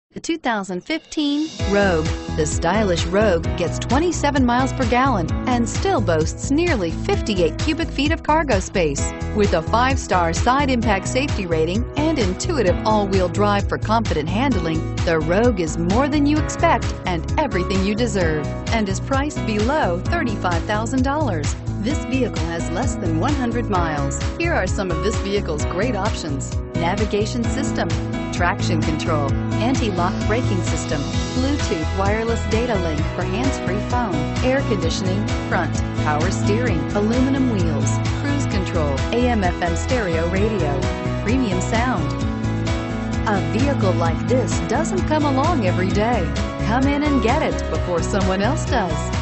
The 2015 Rogue. The stylish Rogue gets 27 miles per gallon and still boasts nearly 58 cubic feet of cargo space. With a 5-star side impact safety rating and intuitive all-wheel drive for confident handling, the Rogue is more than you expect and everything you deserve, and is priced below $35,000. This vehicle has less than 100 miles. Here are some of this vehicle's great options: navigation system, traction control, anti-lock braking system, Bluetooth wireless data link for hands-free phone, air conditioning, front, power steering, aluminum wheels, cruise control, AM/FM stereo radio, premium sound. A vehicle like this doesn't come along every day. Come in and get it before someone else does.